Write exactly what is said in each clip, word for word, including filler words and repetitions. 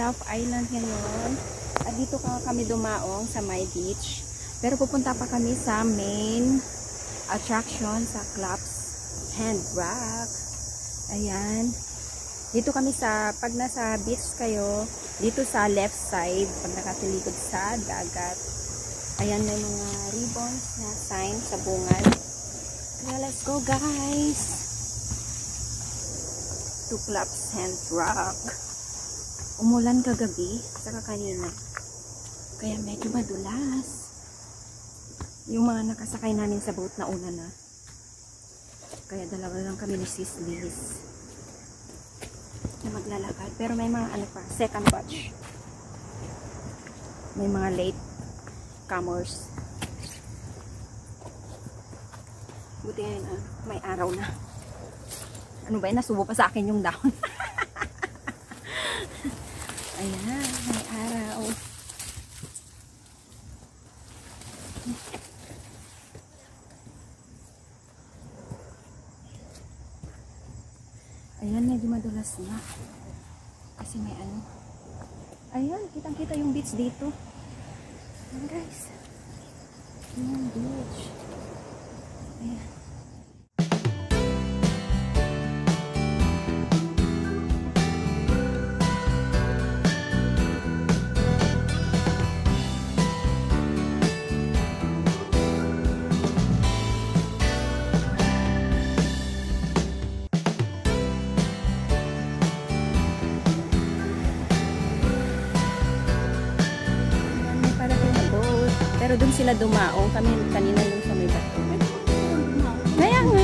Basalt Island ngayon. At dito ka kami dumaong sa my beach. Pero pupunta pa kami sa main attraction sa Claps Hand Rock. Ayan. Dito kami sa, pag nasa beach kayo, dito sa left side, pag nakatilikod sa dagat. Ayan, may mga ribbons na sign sa bungad. Kaya let's go guys! To Claps Hand Rock. Umulan kagabi, saka kanina. Kaya medyo madulas. Yung mga nakasakay namin sa boat na una na. Kaya dalawa lang kami ni Sis Liz na maglalakad. Pero may mga ano pa, second batch. May mga late comers. Buti ngayon, ah, may araw na. Ano ba yun? Nasubo pa sa akin yung down. Ayan, may araw. Ayan, medyo madulas na. Kasi may ano. Ayan, kitang-kita yung beach dito. Ayan guys. Ayan, beach. Ayan. Pero dun sila dumaong. Kami kanina yung sa may bato. Kaya nga.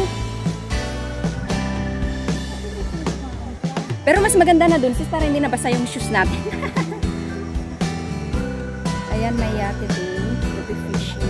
Pero mas maganda na dun sis para hindi nabasa yung shoes natin. Ayan, may yate dun. Ruby fishing.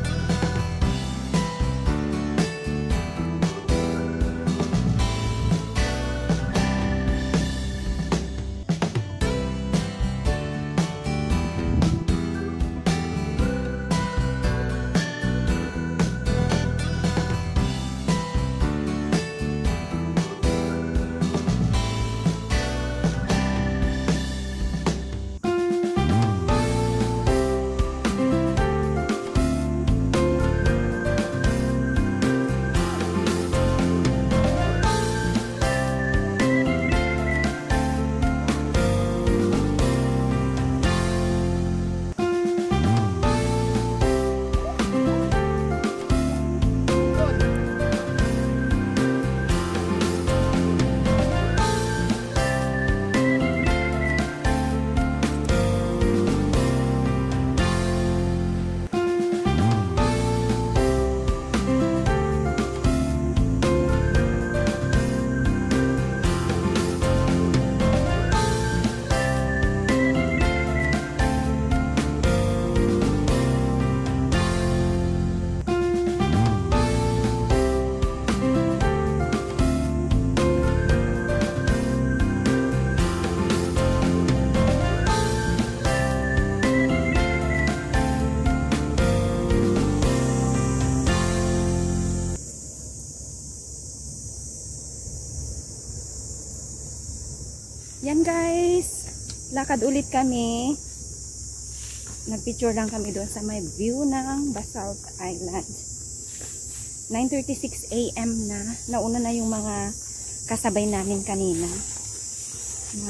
Yan guys, lakad ulit kami. Nagpicture lang kami doon sa may view ng Basalt Island. nine thirty-six A M na. Nauna na yung mga kasabay namin kanina. Na,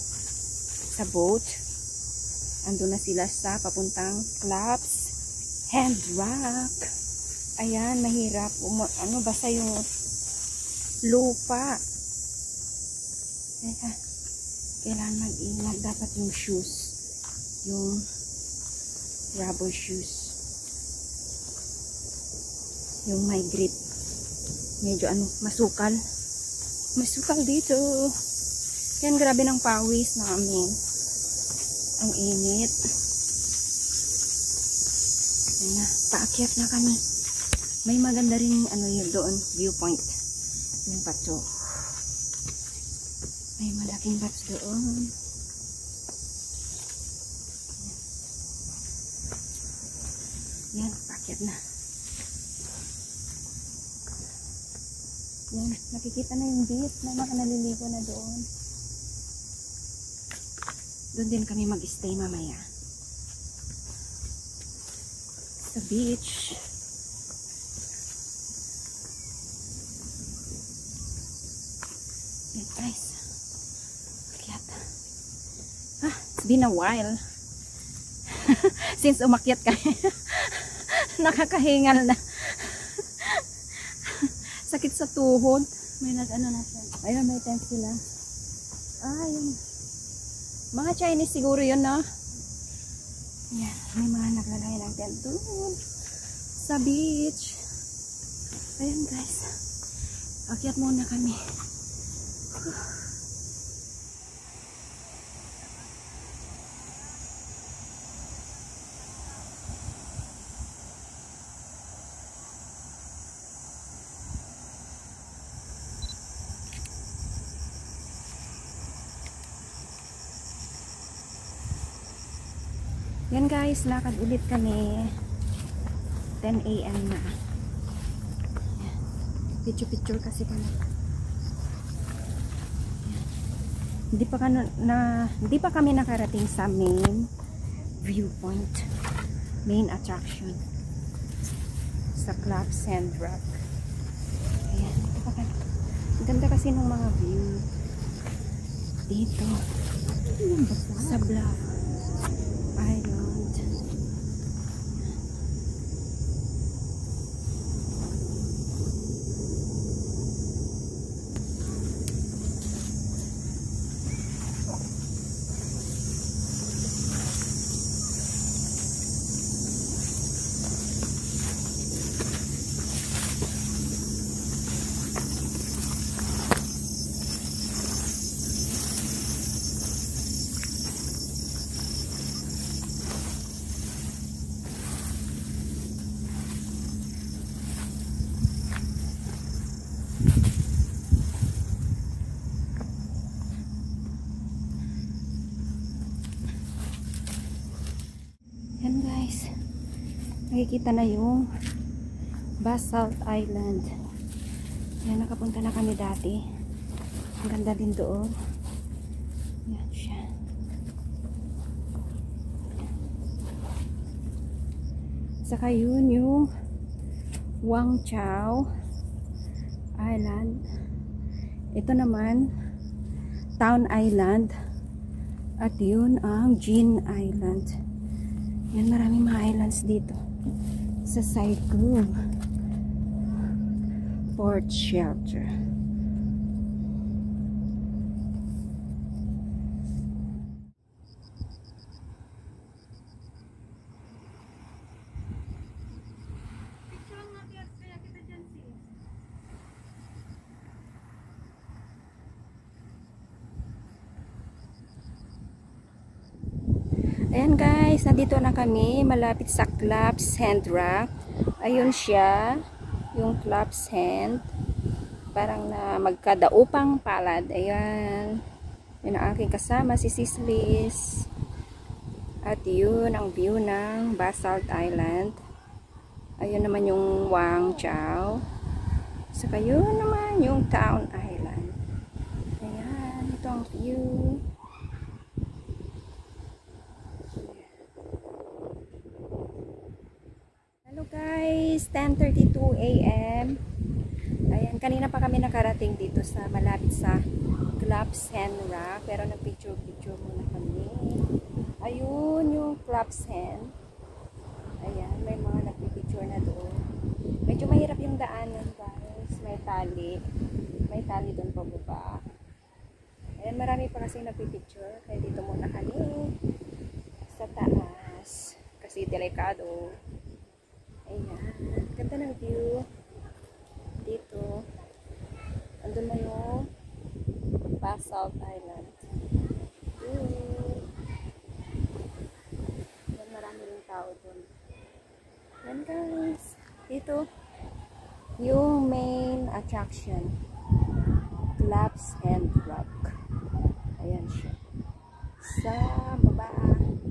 sa boat. Ando na sila sa papuntang Claps Hand Rock. Ayan, mahirap. Um, ano, basta yung lupa. Ayan. Kailangan mag-ingat dapat yung shoes, yung rubber shoes, yung may grip, medyo ano, masukal masukal dito. Yan, grabe ng pawis namin, ang init. Yan na, paakyat na kami. May maganda rin ano yun doon, viewpoint, yung bato. May malaking bats doon. Yan, pakyat na. Yan, nakikita na yung beach. May mga naliligo na doon. Doon din kami mag-stay mamaya. Sa beach. Yan guys. Akyat. Ah, it's been a while. Since umakyat kami. Nakakahingal na. Sakit sa tuhod. May nag-ano na siya. Ayun, may tent sila. Ah, yun. Mga Chinese siguro yun, no? Yan. May mga naglalagay ng tent doon. Sa beach. Ayun, guys. Akyat muna kami. Yan guys, lakad ulit kami. ten A M na. Picture-picture kasi kami. Hindi pa, ka na, na, hindi pa kami nakarating sa main viewpoint. Main attraction. Sa Club Sandrock. Ayan. Ito pa kami. Ang ganda kasi ng mga view. Dito. Sa Bluff Island. Yan guys, nakikita na yung Basalt Island. Yan, nakapunta na kami dati. Ang ganda din doon. Yan siya. Saka yun yung Wang Chao Island. Ito naman Town Island. At yun ang Jin Island. Yan, maraming mga islands dito sa side group. Port Shelter. Ayan guys, nandito na kami malapit sa Club Sandrock. Ayun siya, yung Club Sand. Parang na magkadaupang palad. Ayan. Yun ang aking kasama, si Sislis. At yun ang view ng Basalt Island. Ayun naman yung Wang Chao. Saka yun naman yung Town Island. Ayan, ito ang view. Guys, ten thirty-two A M Ayan, kanina pa kami nakarating dito sa malapit sa Club Sandrock, pero nag-picture-picture muna kami. Ayun yung Club Sand. Ayan, may mga nag-picture na doon. Medyo mahirap yung daanan guys. May tali. May tali doon pababa. Ayan, marami pa kasi nag-picture. Kaya dito muna kami sa taas. Kasi delikado. Ayan, ganda ng view dito. Andun na yung Basalt Island. Yan, marami rin tao dun. Yan guys, dito yung main attraction, Club Sandrock. Ayan siya sa baba.